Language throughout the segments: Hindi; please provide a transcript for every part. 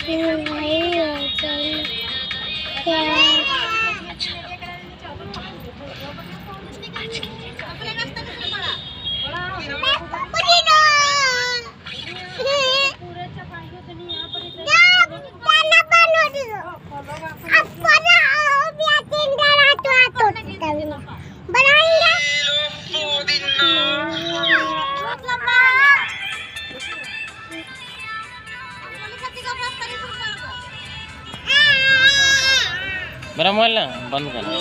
मेरा मोबाइल ना बंद कर।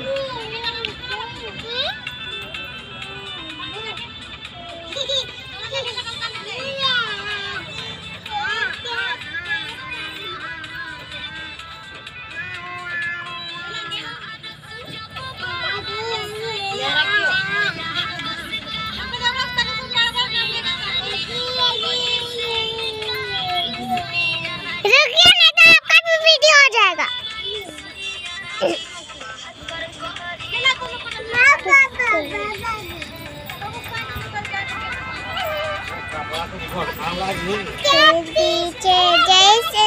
पीछे जैसे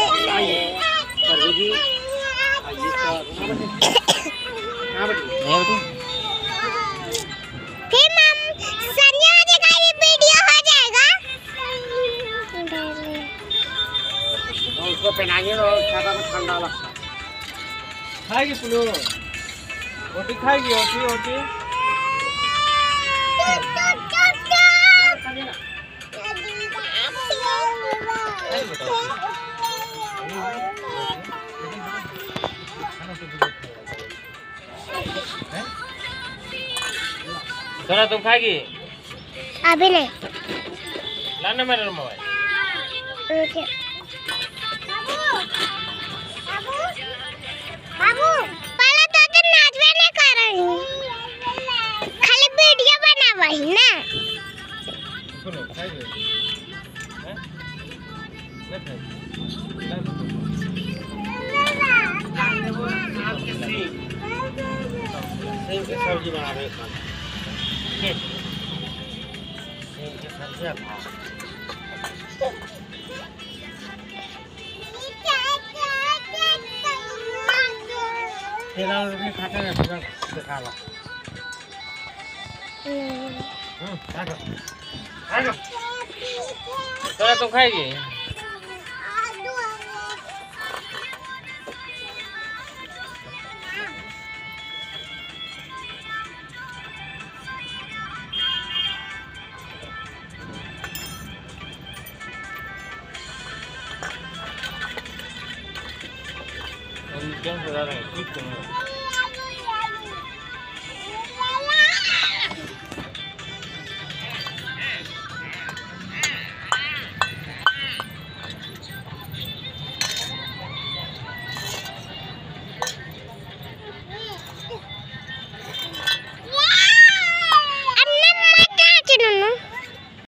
फिर हम सनिया का भी वीडियो हो जाएगा। उसको पहनाएंगे और ज्यादा ठंडा लगता है। खाएगी पुलू रोटी खाएगी रोटी सोना तुम खाएगी? अभी नहीं। लाना मेरा मोबाइल। ओके। बाबू पहले तो नाचवे नहीं कर रही हूँ, खाली वीडियो बना वही ना। सुनो खाएगी? हैं? नहीं खाएगी। सब्जी बना रहे हैं। तेरा रोटी खाते हैं तो दिखा लो। खाएगा। सोना तुम खाएगी? क्या हो रहा है?